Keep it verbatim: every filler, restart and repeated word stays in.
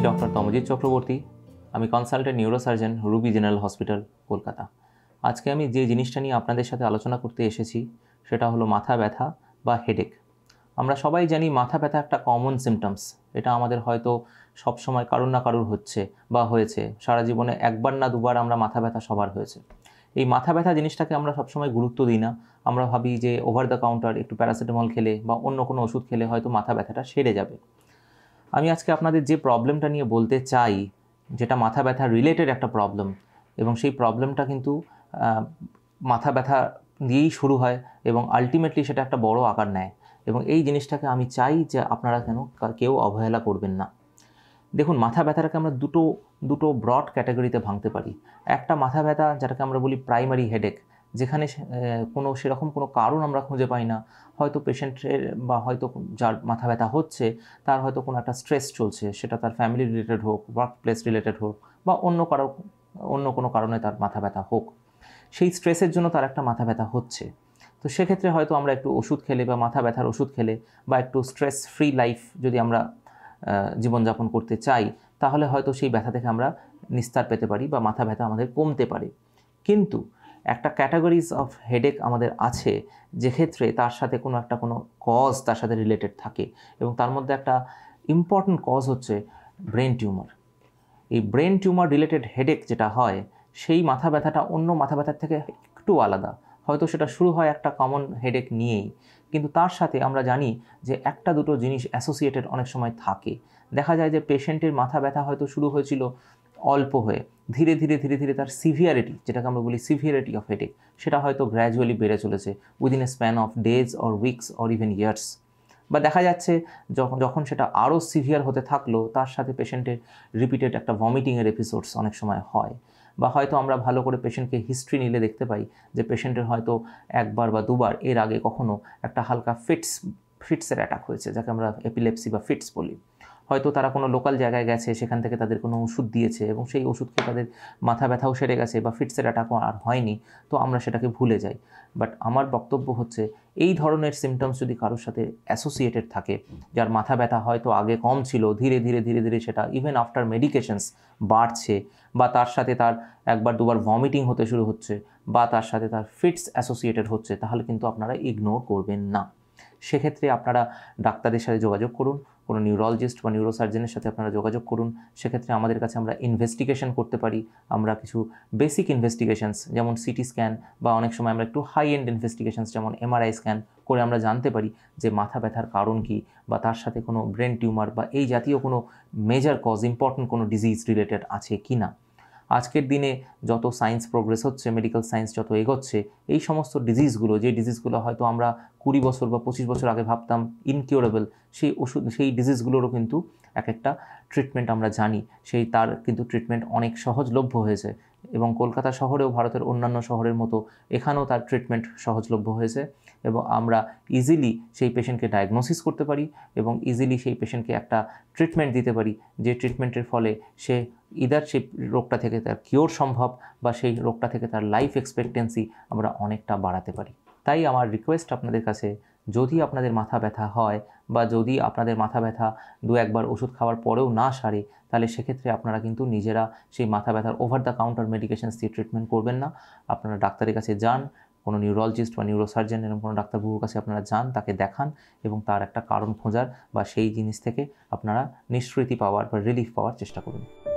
Doctor Tamojit Chakraborty. আমি consultant neurosurgeon, Ruby General Hospital, Kolkata. আজকে আমি যে জিনিসটা নিয়ে আপনাদের সাথে আলোচনা করতে এসেছি সেটা হলো মাথা ব্যথা বা হেডেক। আমরা সবাই জানি মাথা ব্যথা একটা কমন সিমটমস। এটা আমাদের হয়তো সবসময় কারুর না কারুর হচ্ছে বা হয়েছে। সারা জীবনে একবার না দুবার আমরা মাথা ব্যথা সবার হয়েছে। এই মাথা ব্যথা জিনিসটাকে আমরা সবসময় গুরুত্ব দিই না। আমরা ভাবি যে ওভার দ্য কাউন্টার একটু প্যারাসিটামল খেলে বা অন্য কোনো ওষুধ খেলে হয়তো মাথা ব্যথাটা সেরে যাবে। আমি আজকে আপনাদের যে প্রবলেমটা নিয়ে বলতে চাই, যেটা মাথা ব্যথা রিলেটেড একটা প্রবলেম, এবং সেই প্রবলেমটা কিন্তু মাথা ব্যথা দিয়েই শুরু হয় এবং আলটিমেটলি সেটা একটা বড় আকার নেয়। এবং এই জিনিসটাকে আমি চাই যে আপনারা কেন কেউ অবহেলা করবেন না। দেখুন, মাথা ব্যথাটাকে আমরা দুটো দুটো ব্রড ক্যাটাগরিতে ভাঙতে পারি। একটা মাথা ব্যথা যেটাকে আমরা বলি প্রাইমারি হেডেক, যেখানে কোনো সেরকম কোনো কারণ আমরা খুঁজে পাই না। হয়তো পেশেন্টের বা হয়তো যার মাথা ব্যথা হচ্ছে তার হয়তো কোনো একটা স্ট্রেস চলছে, সেটা তার ফ্যামিলি রিলেটেড হোক, ওয়ার্ক প্লেস রিলেটেড হোক, বা অন্য কারো অন্য কোনো কারণে তার মাথা ব্যথা হোক। সেই স্ট্রেসের জন্য তার একটা মাথা ব্যথা হচ্ছে। তো সেক্ষেত্রে হয়তো আমরা একটু ওষুধ খেলে বা মাথা ব্যথার ওষুধ খেলে বা একটু স্ট্রেস ফ্রি লাইফ যদি আমরা জীবনযাপন করতে চাই, তাহলে হয়তো সেই ব্যথা থেকে আমরা নিস্তার পেতে পারি বা মাথা ব্যথা আমাদের কমতে পারে। কিন্তু একটা ক্যাটাগরিজ অফ হেডেক আমাদের আছে, যেক্ষেত্রে তার সাথে কোনো একটা কোনো কজ তার সাথে রিলেটেড থাকে, এবং তার মধ্যে একটা ইম্পর্ট্যান্ট কজ হচ্ছে ব্রেন টিউমার। এই ব্রেন টিউমার রিলেটেড হেডেক যেটা হয়, সেই মাথা ব্যথাটা অন্য মাথা ব্যথার থেকে একটু আলাদা। হয়তো সেটা শুরু হয় একটা কমন হেডেক নিয়েই, কিন্তু তার সাথে আমরা জানি যে একটা দুটো জিনিস অ্যাসোসিয়েটেড অনেক সময় থাকে। দেখা যায় যে পেশেন্টের মাথা ব্যথা হয়তো শুরু হয়েছিল অল্প হয়ে, ধীরে ধীরে ধীরে ধীরে তার সিভিয়ারিটি, যেটাকে আমরা বলি সিভিয়ারিটি অফ হেডেক, সেটা হয়তো গ্র্যাজুয়ালি বেড়ে চলেছে within a span of days or weeks or even years. বা দেখা যাচ্ছে যখন যখন সেটা আরও সিভিয়ার হতে থাকলো, তার সাথে পেশেন্টের রিপিটেড একটা ভমিটিংয়ের এপিসোডস অনেক সময় হয়। বা হয়তো আমরা ভালো করে পেশেন্টকে হিস্ট্রি নিলে দেখতে পাই যে পেশেন্টের হয়তো একবার বা দুবার এর আগে কখনো একটা হালকা ফিটস ফিটসের অ্যাটাক হয়েছে, যাকে আমরা এপিলেপসি বা ফিটস বলি। হয়তো তারা কোনো লোকাল জায়গায় গেছে, সেখান থেকে তাদের কোনো ওষুধ দিয়েছে এবং সেই ওষুধ খেয়ে তাদের মাথা ব্যথাও সেরে গেছে বা ফিটসের অ্যাটাকও আর হয়নি, তো আমরা সেটাকে ভুলে যাই। বাট আমার বক্তব্য হচ্ছে, এই ধরনের সিমটমস যদি কারোর সাথে অ্যাসোসিয়েটেড থাকে, যার মাথা ব্যথা হয়তো আগে কম ছিল, ধীরে ধীরে ধীরে ধীরে সেটা ইভেন আফটার মেডিকেশনস বাড়ছে, বা তার সাথে তার একবার দুবার ভমিটিং হতে শুরু হচ্ছে, বা তার সাথে তার ফিটস অ্যাসোসিয়েটেড হচ্ছে, তাহলে কিন্তু আপনারা ইগনোর করবেন না। সেক্ষেত্রে আপনারা ডাক্তারের সাথে যোগাযোগ করুন, কোনো নিউরোলজিস্ট বা নিউরোসার্জনের সাথে আপনারা যোগাযোগ করুন। সেক্ষেত্রে আমাদের কাছে আমরা ইনভেস্টিগেশন করতে পারি। আমরা কিছু বেসিক ইনভেস্টিগেশনস, যেমন সিটি স্ক্যান, বা অনেক সময় আমরা একটু হাই এন্ড ইনভেস্টিগেশনস যেমন এমআরআই স্ক্যান করে আমরা জানতে পারি যে মাথা ব্যথার কারণ কী, বা তার সাথে কোনো ব্রেন টিউমার বা এই জাতীয় কোনো মেজর কজ, ইম্পর্টেন্ট কোনো ডিজিজ রিলেটেড আছে কি না। আজকের দিনে যত সায়েন্স প্রোগ্রেস হচ্ছে, মেডিকেল সায়েন্স যত এগোচ্ছে, এই সমস্ত ডিজিজগুলো, যে ডিজিজগুলো হয়তো আমরা কুড়ি বছর বা পঁচিশ বছর আগে ভাবতাম ইনকিউরেবল, সেই ওষুধ সেই ডিজিজগুলোরও কিন্তু এক একটা ট্রিটমেন্ট আমরা জানি। সেই তার কিন্তু ট্রিটমেন্ট অনেক সহজলভ্য হয়েছে, এবং কলকাতা শহরেও ভারতের অন্যান্য শহরের মতো এখানেও তার ট্রিটমেন্ট সহজলভ্য হয়েছে, এবং আমরা ইজিলি সেই পেশেন্টকে ডায়াগনোসিস করতে পারি এবং ইজিলি সেই পেশেন্টকে একটা ট্রিটমেন্ট দিতে পারি, যে ট্রিটমেন্টের ফলে সে ইদার সেই রোগটা থেকে তার কিওর সম্ভব, বা সেই রোগটা থেকে তার লাইফ এক্সপেক্টেন্সি আমরা অনেকটা বাড়াতে পারি। তাই আমার রিকোয়েস্ট আপনাদের কাছে, যদি আপনাদের মাথা ব্যথা হয় বা যদি আপনাদের মাথা ব্যথা দু একবার ওষুধ খাওয়ার পরেও না সারে, তাহলে সেক্ষেত্রে আপনারা কিন্তু নিজেরা সেই মাথা ব্যথার ওভার দ্য কাউন্টার মেডিকেশনস দিয়ে ট্রিটমেন্ট করবেন না। আপনারা ডাক্তারের কাছে যান, কোনো নিউরোলজিস্ট বা নিউরোসার্জন এরকম কোনো ডাক্তারবাবুর কাছে আপনারা যান, তাকে দেখান এবং তার একটা কারণ খোঁজার বা সেই জিনিস থেকে আপনারা নিষ্কৃতি পাওয়ার বা রিলিফ পাওয়ার চেষ্টা করুন।